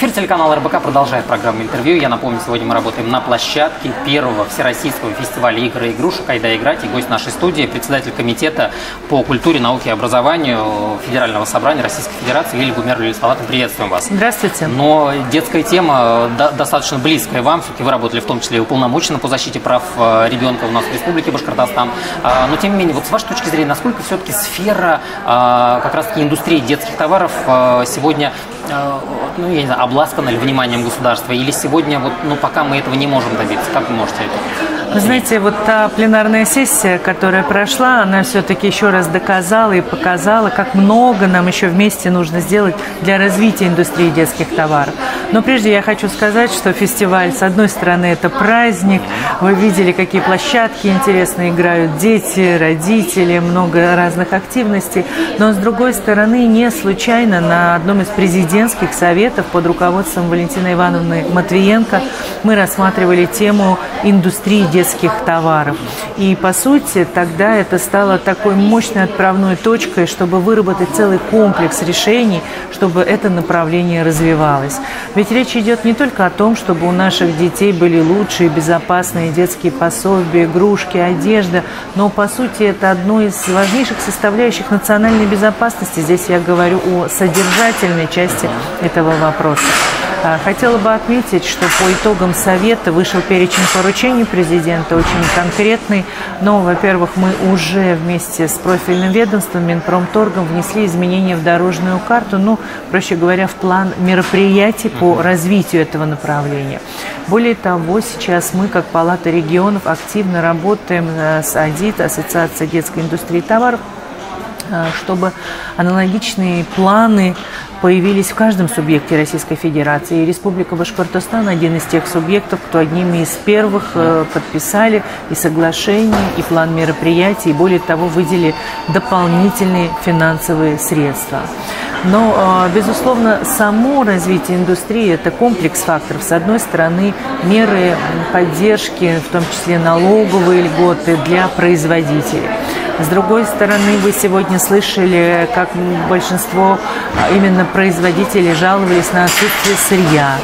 Эфир телеканала РБК продолжает программу интервью. Я напомню, сегодня мы работаем на площадке первого всероссийского фестиваля игр и игрушек «Айда играть». И гость нашей студии, председатель комитета по культуре, науке и образованию Федерального собрания Российской Федерации Лилия Гумерова. Приветствуем вас. Здравствуйте. Но детская тема достаточно близкая вам. Все-таки вы работали в том числе и уполномоченно по защите прав ребенка у нас в Республике Башкортостан. Но тем не менее, вот с вашей точки зрения, насколько все-таки сфера как раз-таки индустрии детских товаров сегодня, ну, я не знаю, обласкана ли вниманием государства, или сегодня вот, ну, пока мы этого не можем добиться? Как вы можете это? Вы знаете, вот та пленарная сессия, которая прошла, она все-таки еще раз доказала и показала, как много нам еще вместе нужно сделать для развития индустрии детских товаров. Но прежде я хочу сказать, что фестиваль, с одной стороны, это праздник. Вы видели, какие площадки интересно играют дети, родители, много разных активностей. Но с другой стороны, не случайно на одном из президентских советов под руководством Валентины Ивановны Матвиенко мы рассматривали тему индустрии детских товаров. И, по сути, тогда это стало такой мощной отправной точкой, чтобы выработать целый комплекс решений, чтобы это направление развивалось. Ведь речь идет не только о том, чтобы у наших детей были лучшие, безопасные детские пособия, игрушки, одежда, но, по сути, это одно из важнейших составляющих национальной безопасности. Здесь я говорю о содержательной части этого вопроса. Хотела бы отметить, что по итогам Совета вышел перечень поручений президента, очень конкретный. Но, во-первых, мы уже вместе с профильным ведомством, Минпромторгом, внесли изменения в дорожную карту, ну, проще говоря, в план мероприятий по развитию этого направления. Более того, сейчас мы, как Палата регионов, активно работаем с АДИТ, Ассоциацией детской индустрии товаров, чтобы аналогичные планы появились в каждом субъекте Российской Федерации. И Республика Башкортостан один из тех субъектов, кто одними из первых подписали и соглашение, и план мероприятий, и более того, выделили дополнительные финансовые средства. Но, безусловно, само развитие индустрии – это комплекс факторов. С одной стороны, меры поддержки, в том числе налоговые льготы для производителей. С другой стороны, вы сегодня слышали, как большинство именно производителей жаловались на отсутствие сырья.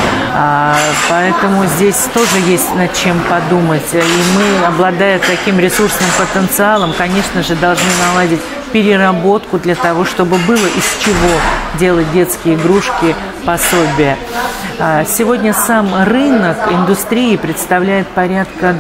Поэтому здесь тоже есть над чем подумать. И мы, обладая таким ресурсным потенциалом, конечно же, должны наладить переработку для того, чтобы было из чего делать детские игрушки, пособия. Сегодня сам рынок индустрии представляет порядка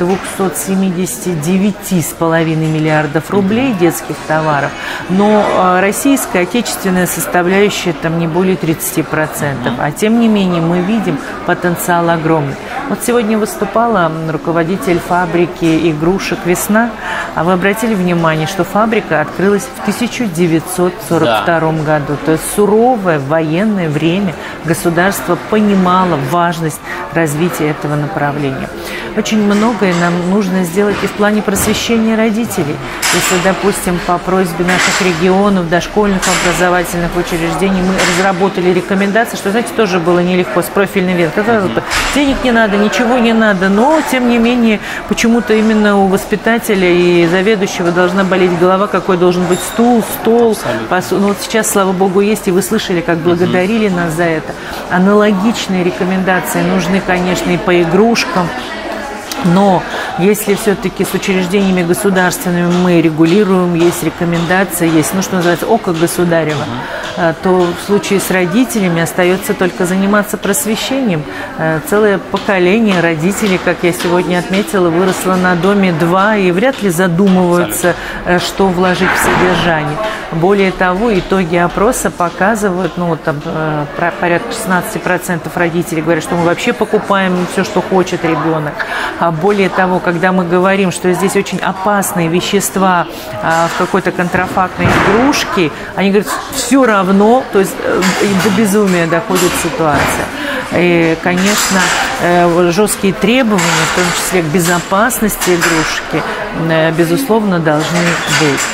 279,5 миллиардов рублей детских товаров, но российская, отечественная составляющая там не более 30%. А тем не менее мы видим потенциал огромный. Вот сегодня выступала руководитель фабрики игрушек «Весна». А вы обратили внимание, что фабрика открылась в 1942 году. То есть суровое военное время государство понимало важность развития этого направления. Очень многое нам нужно сделать и в плане просвещения родителей. Если, допустим, по просьбе наших регионов, дошкольных образовательных учреждений мы разработали рекомендации, что, знаете, тоже было нелегко с профильным ведомством. Денег не надо, ничего не надо, но, тем не менее, почему-то именно у воспитателя и заведующего должна болеть голова, какой должен быть стул, стол. Ну, вот сейчас, слава богу, есть, и вы слышали, как благодарили нас за это. Аналогичные рекомендации нужны, конечно, и по игрушкам. Но если все-таки с учреждениями государственными мы регулируем, есть рекомендации, есть, ну, что называется, око государева, то в случае с родителями остается только заниматься просвещением. Целое поколение родителей, как я сегодня отметила, выросло на Доме-2 и вряд ли задумываются, что вложить в содержание. Более того, итоги опроса показывают, ну, вот там порядка 16% родителей говорят, что мы вообще покупаем все, что хочет ребенок. А более того, когда мы говорим, что здесь очень опасные вещества в какой-то контрафактной игрушке, они говорят, все равно, то есть до безумия доходит ситуация. И, конечно, жесткие требования, в том числе к безопасности игрушки, безусловно, должны быть.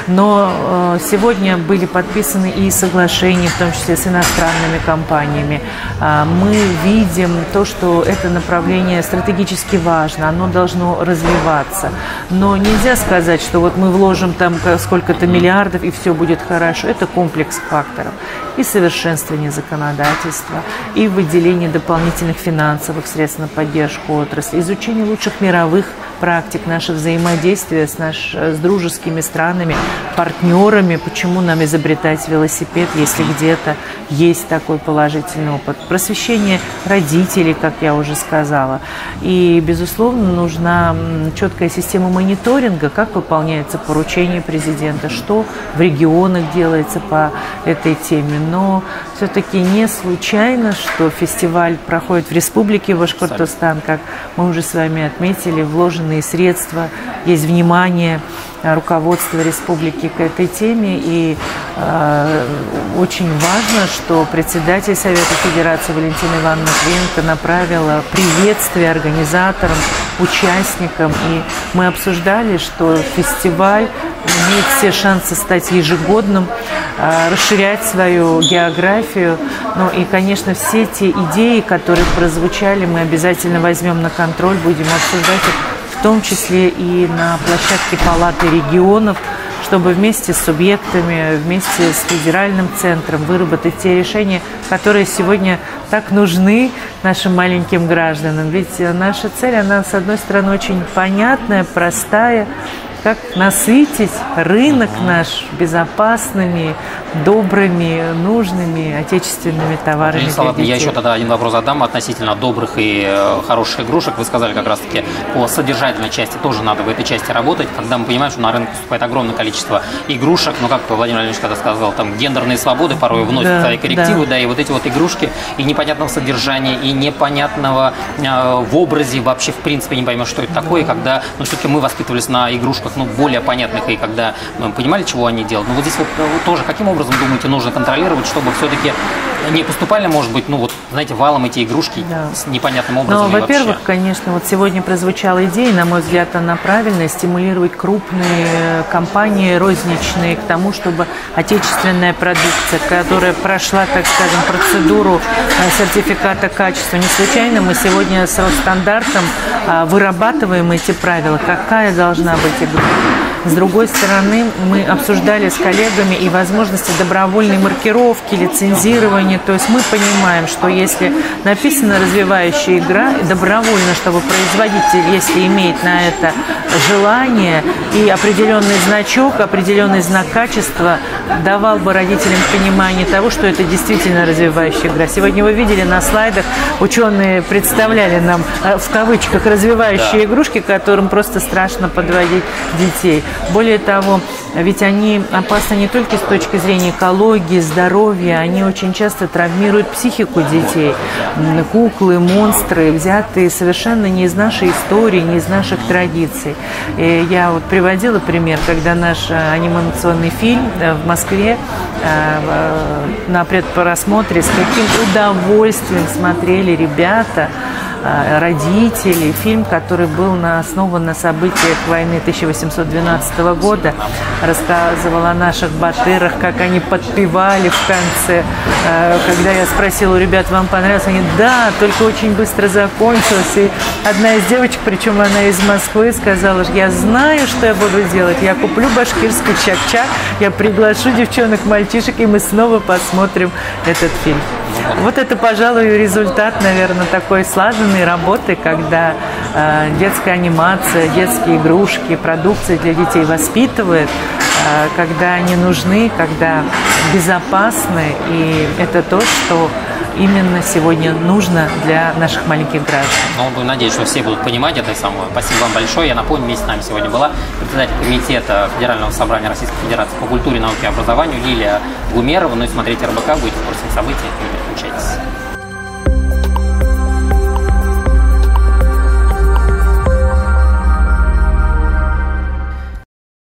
Но сегодня были подписаны и соглашения, в том числе с иностранными компаниями. Мы видим то, что это направление стратегически важно, оно должно развиваться. Но нельзя сказать, что вот мы вложим там сколько-то миллиардов и все будет хорошо. Это комплекс факторов. И совершенствование законодательства, и выделение дополнительных финансовых средств на поддержку отрасли, изучение лучших мировых практик, наше взаимодействие с дружескими странами, партнерами, почему нам изобретать велосипед, если где-то есть такой положительный опыт. Просвещение родителей, как я уже сказала. И, безусловно, нужна четкая система мониторинга, как выполняется поручение президента, что в регионах делается по этой теме. Но все-таки не случайно, что фестиваль проходит в Республике Башкортостан, как мы уже с вами отметили, вложенные средства, есть внимание руководства республики к этой теме. И очень важно, что председатель Совета Федерации Валентина Ивановна Матвиенко направила приветствие организаторам, участникам. И мы обсуждали, что фестиваль имеет все шансы стать ежегодным, расширять свою географию. Ну и, конечно, все те идеи, которые прозвучали, мы обязательно возьмем на контроль, будем обсуждать их, в том числе и на площадке Палаты регионов, чтобы вместе с субъектами, вместе с федеральным центром выработать те решения, которые сегодня так нужны нашим маленьким гражданам. Ведь наша цель, она, с одной стороны, очень понятная, простая, как насытить рынок наш безопасными, добрыми, нужными отечественными товарами для детей. Я еще тогда один вопрос задам относительно добрых и хороших игрушек. Вы сказали как раз-таки по содержательной части тоже надо в этой части работать, когда мы понимаем, что на рынок поступает огромное количество игрушек, но как Владимир Владимирович когда сказал, там гендерные свободы порой вносят свои коррективы, да, и вот эти вот игрушки и непонятного содержания, и непонятного в образе вообще в принципе не поймешь, что это такое, когда, ну, все-таки мы воспитывались на игрушках, ну, более понятных, и когда мы понимали, чего они делают. Но вот здесь вот тоже каким образом, думаете, нужно контролировать, чтобы все-таки не поступали, может быть, ну вот, знаете, валом эти игрушки с непонятным образом? Ну, во-первых, конечно, вот сегодня прозвучала идея, на мой взгляд, она правильная, стимулировать крупные компании розничные к тому, чтобы отечественная продукция, которая прошла, так скажем, процедуру сертификата качества, не случайно мы сегодня с Росстандартом вырабатываем эти правила, какая должна быть игрушка. С другой стороны, мы обсуждали с коллегами и возможности добровольной маркировки, лицензирования. То есть мы понимаем, что если написана развивающая игра, добровольно, чтобы производитель, если имеет на это желание и определенный значок, определенный знак качества, давал бы родителям понимание того, что это действительно развивающая игра. Сегодня вы видели на слайдах, ученые представляли нам в кавычках развивающие игрушки, которым просто страшно подводить детей. Более того, ведь они опасны не только с точки зрения экологии, здоровья, они очень часто травмируют психику детей. Куклы, монстры, взятые совершенно не из нашей истории, не из наших традиций. И я вот приводила пример, когда наш анимационный фильм в Москве на предпросмотре, с каким удовольствием смотрели ребята, родители, фильм, который был основан на событиях войны 1812 года, рассказывал о наших батырах, как они подпевали в конце. Когда я спросила у ребят, вам понравилось? Они, да, только очень быстро закончилось. И одна из девочек, причем она из Москвы, сказала, я знаю, что я буду делать. Я куплю башкирский чак-чак, я приглашу девчонок, мальчишек, и мы снова посмотрим этот фильм. Вот это, пожалуй, результат, наверное, такой слаженной работы, когда детская анимация, детские игрушки, продукция для детей воспитывает, когда они нужны, когда безопасны. И это то, что именно сегодня нужно для наших маленьких граждан. Ну, надеюсь, что все будут понимать это самое. Спасибо вам большое. Я напомню, вместе с нами сегодня была председатель комитета Федерального собрания Российской Федерации по культуре, науке и образованию Лилия Гумерова. Ну и смотрите РБК, будете в курсе событий, не переключайтесь.